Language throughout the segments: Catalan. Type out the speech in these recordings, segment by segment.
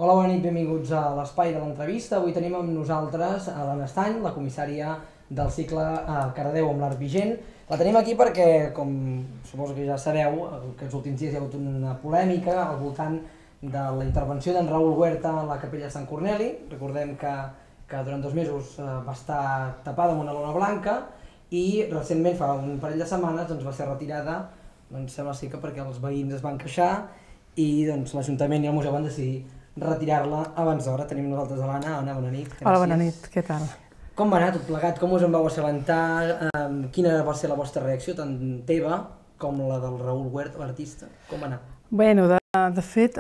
Hola, bona nit, benvinguts a l'espai de l'entrevista. Avui tenim amb nosaltres a l'Anna Estany, la comissària del cicle Cardedeu amb l'art vigent. La tenim aquí perquè, com suposo que ja sabeu, aquests últims dies hi ha hagut una polèmica al voltant de la intervenció d'en Raül Huerta a la capella de Sant Corneli. Recordem que durant 2 mesos va estar tapada amb una lona blanca i recentment, fa un parell de setmanes, va ser retirada, sembla que perquè els veïns es van queixar i l'Ajuntament i el museu van decidir retirar-la abans d'hora. Tenim nosaltres a l'Anna. Anna, bona nit. Hola, bona nit, què tal? Com va anar tot plegat? Com us en vau assabentar? Quina va ser la vostra reacció, tant teva com la del Raül Huerta, l'artista? Com va anar? Bé, de fet,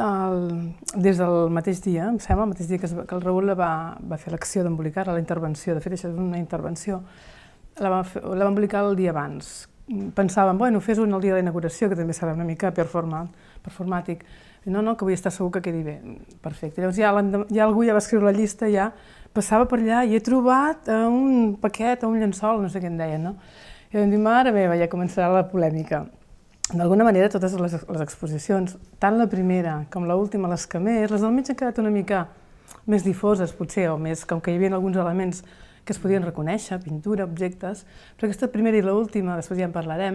des del mateix dia, em sembla, el mateix dia que el Raül va fer l'acció d'embolicar-la, la intervenció, de fet això és una intervenció, la va embolicar el dia abans. Pensàvem, bueno, fes un el dia de la inauguració, que també serà una mica performàtic. No, que vull estar segur que quedi bé. Perfecte. Llavors ja algú ja va escriure la llista, ja passava per allà i he trobat un paquet, un llençol, no sé què en deien, no? I vam dir, mare meva, ja començarà la polèmica. D'alguna manera, totes les exposicions, tant la primera com l'última, les que més, les del mig han quedat una mica més difoses, potser, o més, com que hi havia alguns elements que es podien reconèixer, pintura, objectes, però aquesta primera i l'última, després ja en parlarem,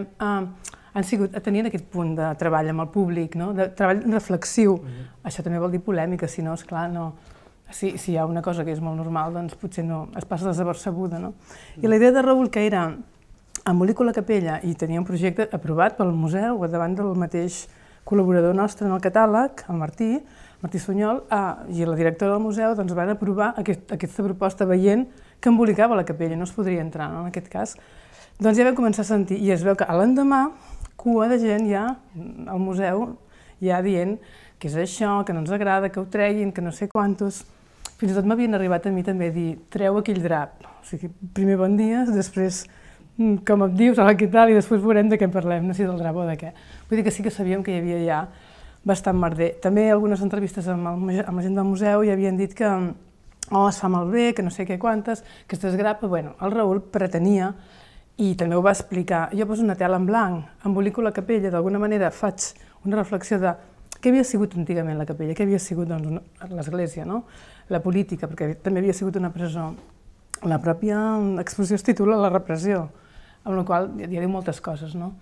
tenien aquest punt de treball amb el públic, de treball reflexiu. Això també vol dir polèmica, si no, esclar, no. Si hi ha una cosa que és molt normal, doncs potser no, es passa desapercebuda, no? I la idea de Raül, que era embolicar la capella i tenia un projecte aprovat pel museu davant del mateix col·laborador nostre en el catàleg, el Martí Sunyol, i la directora del museu van aprovar aquesta proposta veient que embolicava la capella, no es podria entrar, en aquest cas. Doncs ja vam començar a sentir, i es veu que a l'endemà, cua de gent ja al museu, ja dient que és això, que no ens agrada, que ho treguin, que no sé quantos. Fins i tot m'havien arribat a mi també a dir, treu aquell drap. O sigui, primer bon dia, després com et dius, hola, què tal, i després veurem de què parlem, no sé si del drap o de què. Vull dir que sí que sabíem que hi havia ja bastant merder. També algunes entrevistes amb la gent del museu ja havien dit que es fa malbé, que no sé què quantes, que es desgrapa. Bueno, el Raül pretenia, i també ho va explicar, jo poso una tela en blanc, embolico la capella, d'alguna manera faig una reflexió de què havia sigut antigament la capella, què havia sigut l'església, la política, perquè també havia sigut una presó. La pròpia exposició es titula La repressió, amb la qual ja diu moltes coses, no?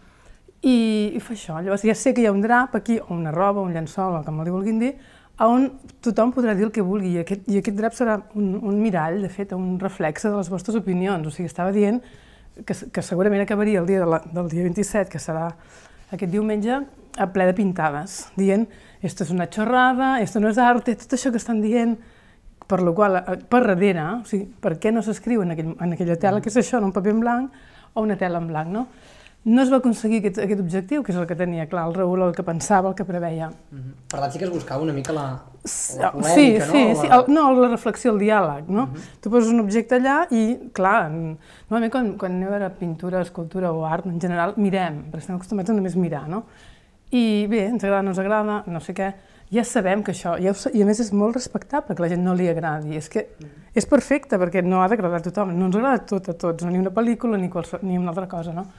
I fa això, llavors ja sé que hi ha un drap aquí, o una roba, un llençol, o com li vulguin dir, on tothom podrà dir el que vulgui, i aquest drap serà un mirall, de fet, un reflexe de les vostres opinions, o sigui, estava dient que segurament acabaria el dia del dia 27, que serà aquest diumenge, a ple de pintades, dient esto és una xorrada, esto no és arte, tot això que estan dient, per la qual, per darrere, o sigui, per què no s'escriu en aquella tela, que és això, en un paper en blanc o una tela en blanc, no? No es va aconseguir aquest objectiu, que és el que tenia clar el Raül, el que pensava, el que preveia. Per tant, sí que es buscava una mica la polèmica, no? Sí, no, la reflexió, el diàleg, no? Tu poses un objecte allà i, clar, normalment quan anem a veure pintura, escultura o art, en general, mirem, perquè estem acostumats a només mirar, no? I bé, ens agrada, no ens agrada, no sé què, ja sabem que això, i a més és molt respectable que la gent no li agradi, és que és perfecte perquè no ha d'agradar a tothom, no ens agrada tot a tots, ni una pel·lícula ni una altra cosa, no?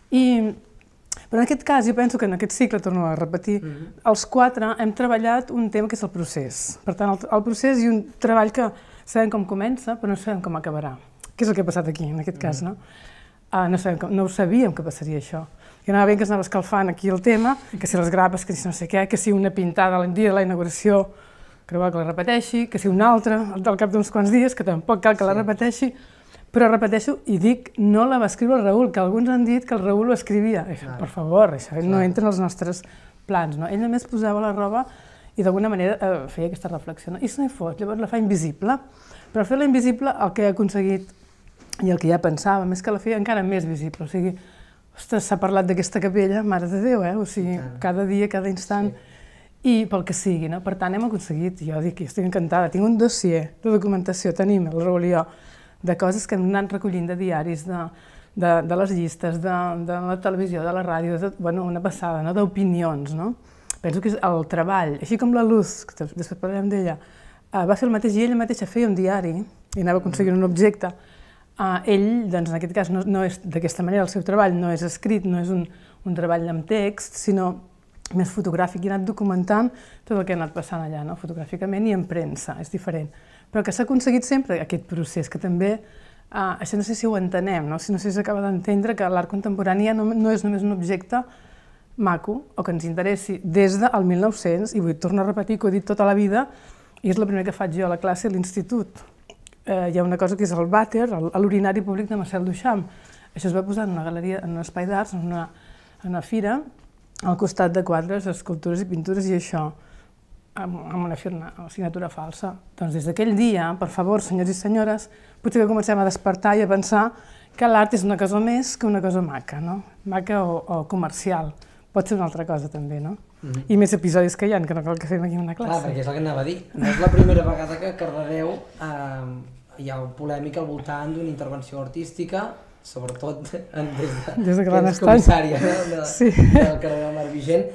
Però en aquest cas, jo penso que en aquest cicle, torno a repetir, els 4 hem treballat un tema que és el procés. Per tant, el procés i un treball que sabem com comença, però no sabem com acabarà. Què és el que ha passat aquí, en aquest cas, no? No ho sabíem que passaria això. I anava bé que s'anava escalfant aquí el tema, que si les grapes, que si no sé què, que si una pintada el dia de la inauguració, creu que la repeteixi, que si una altra al cap d'uns quants dies, que tampoc cal que la repeteixi, però repeteixo i dic, no la va escriure el Raül, que alguns han dit que el Raül ho escrivia. Per favor, això no entra en els nostres plans, no? Ell només posava la roba i d'alguna manera feia aquesta reflexió, no? I se n'hi fot, llavors la fa invisible. Però al fer-la invisible, el que ha aconseguit, i el que ja pensàvem, és que la feia encara més visible. O sigui, ostres, s'ha parlat d'aquesta capella, mare de Déu, o sigui, cada dia, cada instant, i pel que sigui, no? Per tant, hem aconseguit, jo dic, estic encantada, tinc un dossier de documentació, tenim el Raül i jo, de coses que hem anat recollint de diaris, de les llistes, de la televisió, de la ràdio, una passada, d'opinions. Penso que és el treball, així com la Luz, que després parlarem d'ella, va fer el mateix i ella mateixa feia un diari i anava aconseguint un objecte. Ell, doncs en aquest cas, no és d'aquesta manera el seu treball, no és escrit, no és un treball amb text, sinó més fotogràfic i he anat documentant tot el que ha anat passant allà, no? Fotogràficament i en premsa, és diferent. Però que s'ha aconseguit sempre aquest procés, que també, això no sé si ho entenem, no sé si s'acaba d'entendre que l'art contemporani no és només un objecte maco o que ens interessi des del 1900, i vull tornar a repetir que ho he dit tota la vida, i és la primera que faig jo a la classe a l'institut. Hi ha una cosa que és el vàter, l'urinari públic de Marcel Duchamp. Això es va posar en una galeria, en un espai d'arts, en una fira, al costat de quadres, escultures i pintures, i això, amb una signatura falsa. Doncs des d'aquell dia, per favor, senyors i senyores, potser que comencem a despertar i a pensar que l'art és una cosa més que una cosa maca, no? Maca o comercial. Pot ser una altra cosa també, no? I més episodis que hi ha, que no cal que fem aquí una classe. Clar, perquè és el que anava a dir. No és la primera vegada que a Cardedeu hi ha polèmica al voltant d'una intervenció artística, sobretot des de que ets comissària del Cardedeu amb l'Art Vigent.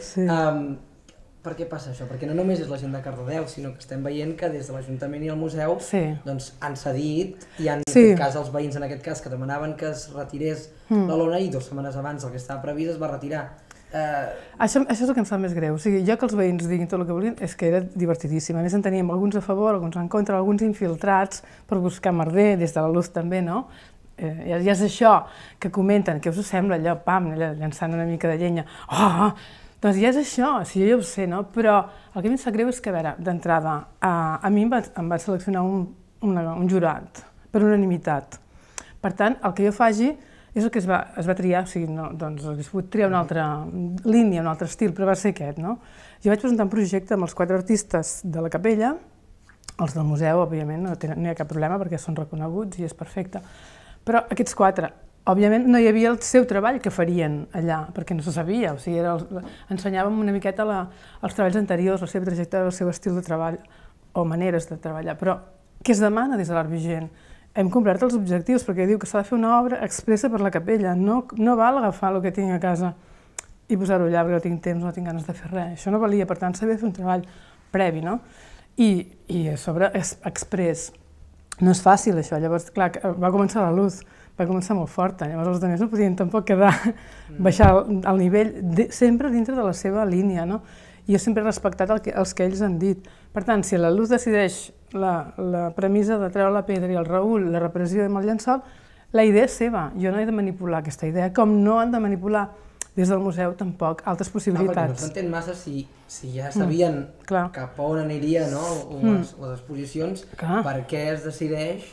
Per què passa això? Perquè no només és la gent de Cardedeu, sinó que estem veient que des de l'Ajuntament i el museu han cedit i han fet cas als veïns, en aquest cas, que demanaven que es retirés la lona i 2 setmanes abans del que estava previst es va retirar. Això és el que em fa més greu. O sigui, jo que els veïns diguin tot el que volien és que era divertidíssim. A més en teníem alguns a favor, alguns en contra, alguns infiltrats per buscar merder, des de la luz també, no? Ja és això que comenten, què us sembla allò, pam, llançant una mica de llenya. Doncs ja és això, sí, jo ho sé, no? Però el que em sap greu és que, a veure, d'entrada, a mi em va seleccionar un jurat per unanimitat. Per tant, el que jo faci és el que es va triar, o sigui, doncs hauria pogut triar una altra línia, un altre estil, però va ser aquest, no? Jo vaig presentar un projecte amb els 4 artistes de la capella, els del museu, òbviament, no hi ha cap problema perquè són reconeguts i és perfecte, però aquests 4, òbviament, no hi havia el seu treball que farien allà, perquè no se sabia, o sigui, ensenyàvem una miqueta els treballs anteriors, la seva trajectòria, el seu estil de treball o maneres de treballar, però què es demana des de l'Art Vigent? Hem complert els objectius, perquè diu que s'ha de fer una obra expressa per la capella, no val agafar el que tinc a casa i posar-ho allà perquè no tinc temps, no tinc ganes de fer res, això no valia, per tant s'havia de fer un treball previ, no? I a sobre és express. No és fàcil això, llavors, clar, va començar la luz, va començar molt forta, llavors els altres no podien tampoc baixar el nivell, sempre dintre de la seva línia, no? I jo sempre he respectat els que ells han dit. Per tant, si la luz decideix la premissa de treure la pedra i el Raül, la repressió amb el llençol, la idea és seva, jo no he de manipular aquesta idea, com no han de manipular des del museu tampoc altres possibilitats. Perquè no s'entén massa si ja sabien cap a on anirien les exposicions, per què es decideix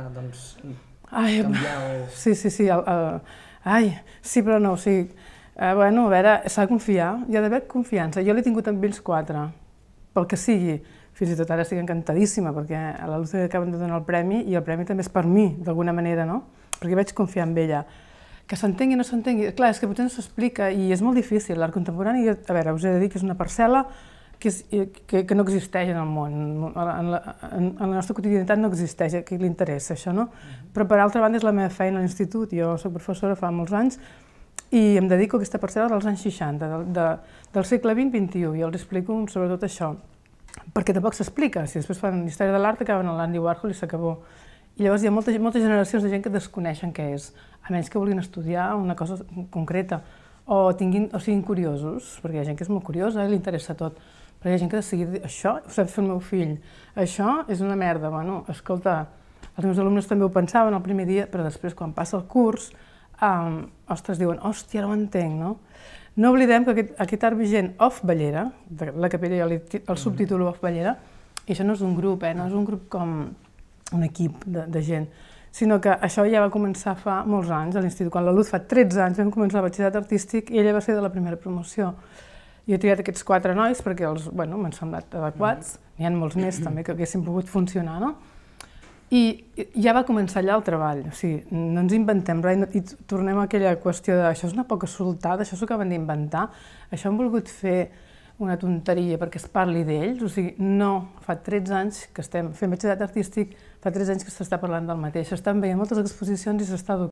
canviar o... Sí, però no, o sigui, bueno, a veure, s'ha de confiar, hi ha d'haver confiança. Jo l'he tingut amb ells 4, pel que sigui. Fins i tot ara estic encantadíssima, perquè a la Luz acaben de donar el premi, i el premi també és per mi, d'alguna manera, no? Perquè vaig confiar en ella. Que s'entengui o no s'entengui, clar, és que potser no s'explica, i és molt difícil. L'art contemporani, a veure, us he de dir que és una parcel·la que no existeix en el món. En la nostra quotidianitat no existeix, a qui li interessa això, no? Però per altra banda és la meva feina a l'institut, jo soc professora fa molts anys, i em dedico a aquesta parcel·la dels anys 60, del segle XX-XXI, i els explico sobretot això, perquè tampoc s'explica, si després fan història de l'art acaben a l'Andy Warhol i s'acabó. I llavors hi ha moltes generacions de gent que desconeixen què és, a menys que vulguin estudiar una cosa concreta, o siguin curiosos, perquè hi ha gent que és molt curiosa i li interessa tot, però hi ha gent que de seguida diu, això ho sap fer el meu fill, això és una merda, bueno, escolta, els meus alumnes també ho pensaven el primer dia, però després quan passa el curs, ostres, diuen, hòstia, ara ho entenc, no? No oblidem que aquest Art Vigent Off Bellera, de la capella el subtítol Off Bellera, i això no és un grup, no és un grup com un equip de gent, sinó que això ja va començar fa molts anys a l'institut. Quan la Luz fa 13 anys vam començar el batxillerat artístic i ella va ser de la primera promoció. Jo he triat aquests 4 nois perquè m'han semblat adequats, n'hi ha molts més també que haguessin pogut funcionar, no? I ja va començar allà el treball, o sigui, no ens inventem res i tornem a aquella qüestió de això és una poca soltada, això s'ho acaben d'inventar, això han volgut fer una tonteria perquè es parli d'ells, o sigui, no, fa 13 anys que estem fent batxillerat artístic, fa 13 anys que s'està parlant del mateix, s'estan veient moltes exposicions i s'està